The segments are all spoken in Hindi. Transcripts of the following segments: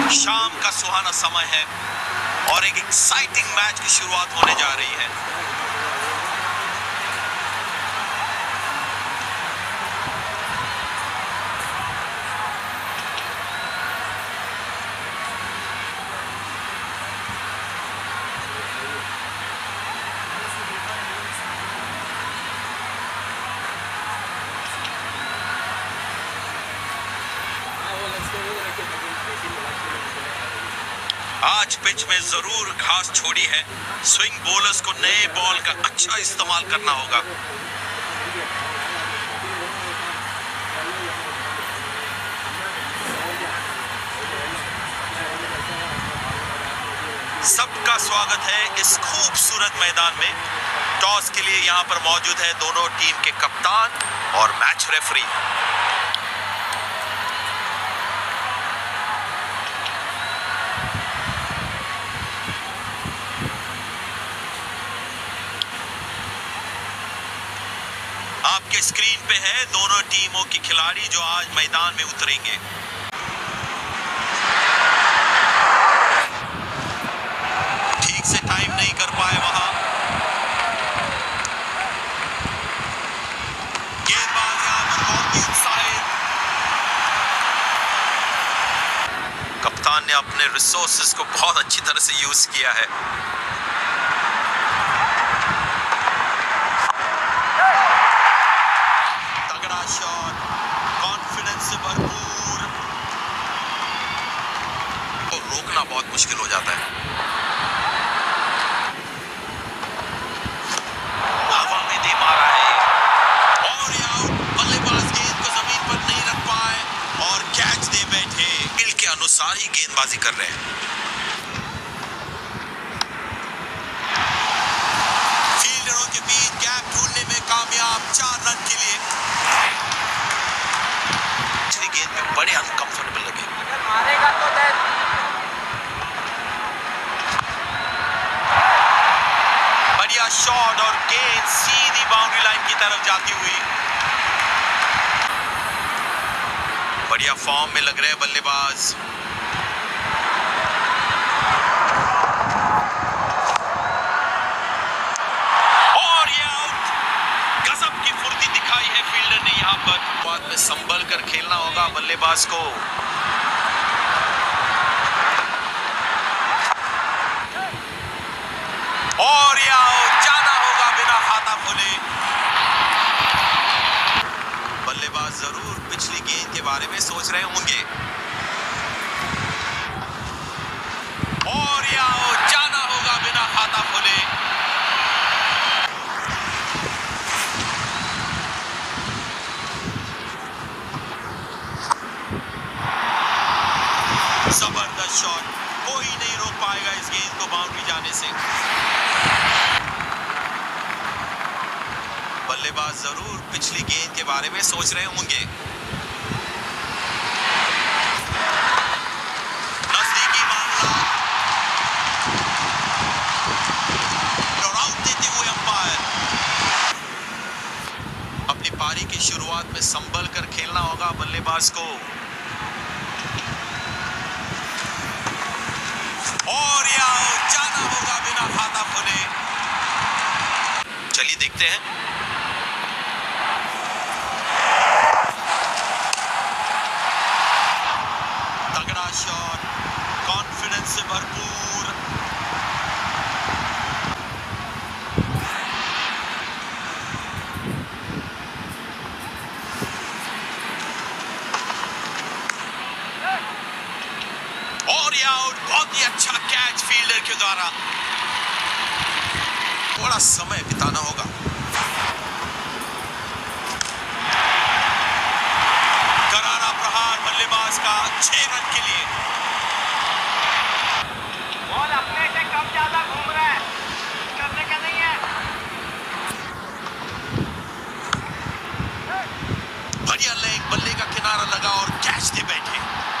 शाम का सुहाना समय है और एक एक्साइटिंग मैच की शुरुआत होने जा रही है। आज पिच में जरूर घास छोड़ी है। स्विंग बॉलर्स को नए बॉल का अच्छा इस्तेमाल करना होगा। सबका स्वागत है इस खूबसूरत मैदान में। टॉस के लिए यहां पर मौजूद है दोनों टीम के कप्तान और मैच रेफरी। आपके स्क्रीन पे है दोनों टीमों के खिलाड़ी जो आज मैदान में उतरेंगे। ठीक से टाइम नहीं कर पाए वहां। गेंदबाज यहां पर बहुत ही उत्साहित। कप्तान ने अपने रिसोर्सेज को बहुत अच्छी तरह से यूज किया है। शॉट कॉन्फिडेंस से भरपूर। तो रोकना बहुत मुश्किल हो जाता है। हवा में दे मारा है और ये आउट। बल्लेबाज गेंद को जमीन पर नहीं रख पाए और कैच दे बैठे। दिल के अनुसार ही गेंदबाजी कर रहे हैं। फील्डरों के बीच गैप ढूंढने में कामयाब 4 रन के लिए। गेंद में बड़े अनकंफर्टेबल लगे। मारेगा तो बढ़िया शॉट और गेंद सीधी बाउंड्री लाइन की तरफ जाती हुई। बढ़िया फॉर्म में लग रहे हैं बल्लेबाज। और ये आउट। गजब की फुर्ती दिखाई है फील्डर ने यहां पर। बाद में संभल कर खेलना होगा बल्लेबाज को। और ये आउट। जाना होगा बिना खाता खोले। बल्लेबाज जरूर पिछली गेंद के बारे में सोच रहे होंगे। और ये आउट। जाना होगा बिना खाता खोले। जबरदस्त शॉट। कोई नहीं रोक पाएगा इस गेंद को बाउंड्री जाने से। बल्लेबाज जरूर पिछली गेंद के बारे में सोच रहे होंगे। नजदीकी मामला। आउट देते हुए अंपायर। अपनी पारी की शुरुआत में संभल कर खेलना होगा बल्लेबाज को। और ये आउट। जाना होगा बिना खाता खोले। चलिए देखते हैं। तगड़ा शॉट कॉन्फिडेंस से भरपूर। और ये आउट। बहुत ही अच्छा कैच फील्डर के द्वारा। थोड़ा समय बिताना होगा। करारा प्रहार बल्लेबाज का 6 रन के लिए। बॉल अपने से कम ज्यादा घूम रहा है। करने का नहीं है। बढ़िया लेग। बल्ले का किनारा लगा और कैच दे बैठे।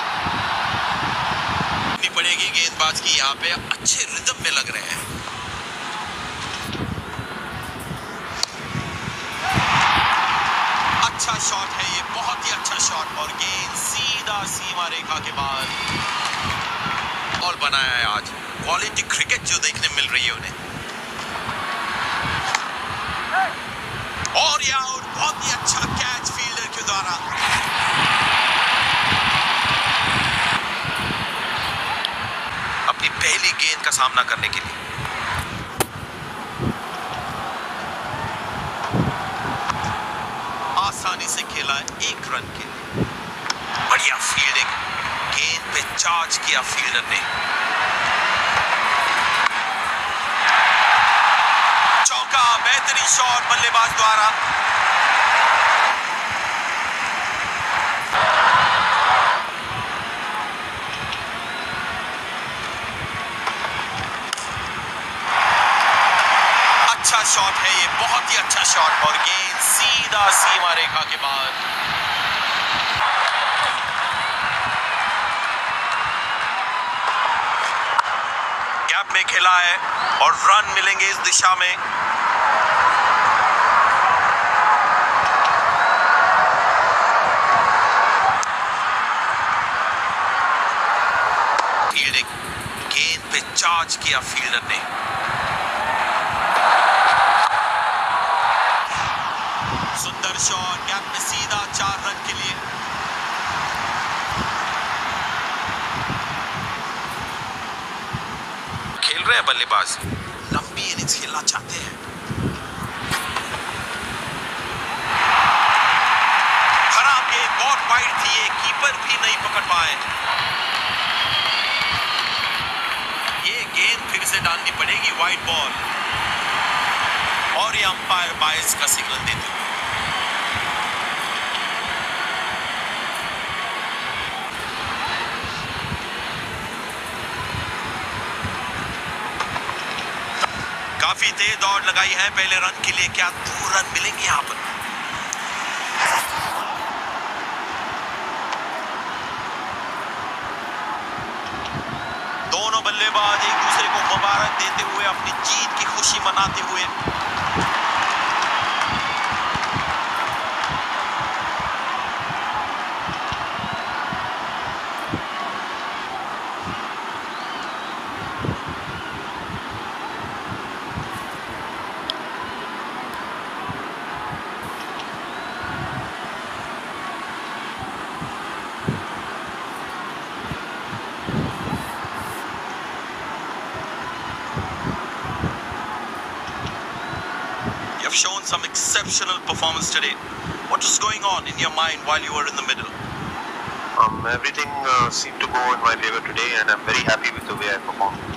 पड़ेगी गेंदबाज की यहाँ पे अच्छे रिदम में लग रहे हैं। अच्छा शॉट है ये। बहुत ही अच्छा शॉट और गेंद सीधा सीमा रेखा के बाद। बनाया है आज। क्वालिटी क्रिकेट जो देखने मिल रही है उन्हें। और ये आउट, बहुत ही अच्छा कैच फील्डर के द्वारा। अपनी पहली गेंद का सामना करने के लिए आसानी से खेला है 1 रन के लिए। बढ़िया फील्डिंग, गेंद पे चार्ज किया फील्डर ने। चौका, बेहतरीन शॉट बल्लेबाज द्वारा। अच्छा शॉट है ये, बहुत ही अच्छा शॉट, और गेंद सीधा सीमा रेखा के बाद। गैप में खेला है और रन मिलेंगे इस दिशा में। फील्डिंग, गेंद पे चार्ज किया फील्डर ने। सुंदर शॉट, गैप में सीधा 4 रन के लिए। खेल रहे हैं बल्लेबाज, लंबी इनिंग्स खेलना चाहते हैं। खराब गेंद, बहुत वाइड थी ये, कीपर भी नहीं पकड़ पाए। ये गेंद फिर से डालनी पड़ेगी, वाइड बॉल, और ये अंपायर बायस का सिग्नल देते हुए। काफी तेज दौड़ लगाई है पहले रन के लिए। क्या 2 रन मिलेंगे यहां पर? दोनों बल्लेबाज एक दूसरे को मुबारक देते हुए, अपनी जीत की खुशी मनाते हुए। Shown some exceptional performance today. What was going on in your mind while you were in the middle? Everything seemed to go in my favor today, and I'm very happy with the way I performed.